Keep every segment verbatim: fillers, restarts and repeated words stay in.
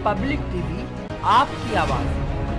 Public TV, आपकी आवाज।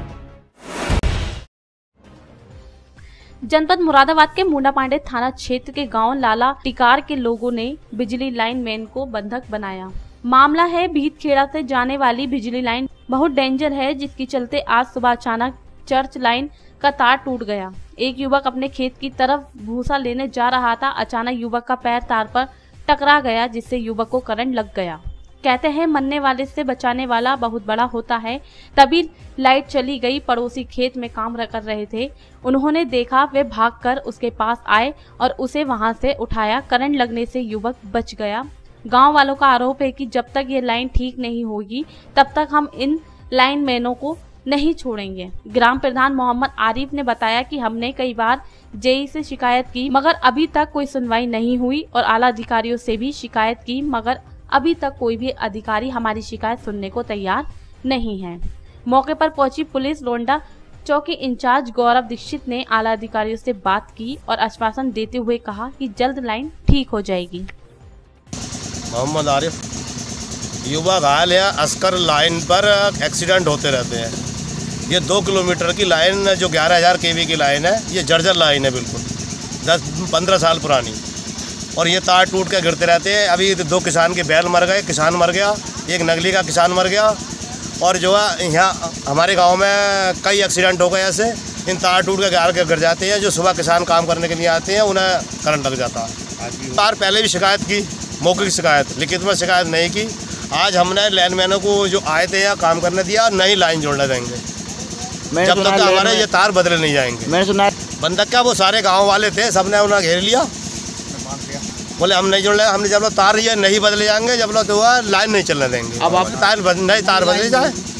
जनपद मुरादाबाद के मुंडा पांडे थाना क्षेत्र के गांव लाला टिकार के लोगों ने बिजली लाइन मैन को बंधक बनाया। मामला है भीतखेड़ा से जाने वाली बिजली लाइन बहुत डेंजर है, जिसके चलते आज सुबह अचानक चर्च लाइन का तार टूट गया। एक युवक अपने खेत की तरफ भूसा लेने जा रहा था। अचानक युवक का पैर तार पर टकरा गया, जिससे युवक को करंट लग गया। कहते हैं मरने वाले से बचाने वाला बहुत बड़ा होता है। तभी लाइट चली गई। पड़ोसी खेत में काम कर रहे थे, उन्होंने देखा, वे भागकर उसके पास आए और उसे वहां से उठाया। करंट लगने से युवक बच गया। गांव वालों का आरोप है कि जब तक ये लाइन ठीक नहीं होगी तब तक हम इन लाइन मैनों को नहीं छोड़ेंगे। ग्राम प्रधान मोहम्मद आरिफ ने बताया कि हमने कई बार जेई से शिकायत की, मगर अभी तक कोई सुनवाई नहीं हुई और आला अधिकारियों से भी शिकायत की, मगर अभी तक कोई भी अधिकारी हमारी शिकायत सुनने को तैयार नहीं है। मौके पर पहुंची पुलिस लोंडा चौकी इंचार्ज गौरव दीक्षित ने आला अधिकारियों से बात की और आश्वासन देते हुए कहा कि जल्द लाइन ठीक हो जाएगी। मोहम्मद आरिफ, युवा घायल है। अस्कर लाइन पर एक्सीडेंट होते रहते हैं। ये दो किलोमीटर की लाइन जो ग्यारह हज़ार केवी की लाइन है, ये जर्जर लाइन है, बिल्कुल दस पंद्रह साल पुरानी, और ये तार टूट के गिरते रहते हैं। अभी दो किसान के बैल मर गए, किसान मर गया, एक नगली का किसान मर गया, और जो है यहाँ हमारे गांव में कई एक्सीडेंट हो गए ऐसे। इन तार टूट के गाड़ के गिर जाते हैं। जो सुबह किसान काम करने के लिए आते हैं उन्हें करंट लग जाता है। तार पहले भी शिकायत की, मौखिक शिकायत, लिखित में शिकायत नहीं की। आज हमने लाइनमैनों को जो आए थे यहाँ काम करने दिया, नहीं लाइन जोड़ने देंगे जब तक हमारे ये तार बदले नहीं जाएंगे। मैंने सुना बंधक क्या, वो सारे गांव वाले थे, सबने उन्हें घेर लिया, बोले हम नहीं जोड़ रहे, हमने जब लोग तार ये नहीं बदले जाएंगे, जब लोग तो लाइन नहीं चलने देंगे। अब आप तार नहीं तार बदले जाए।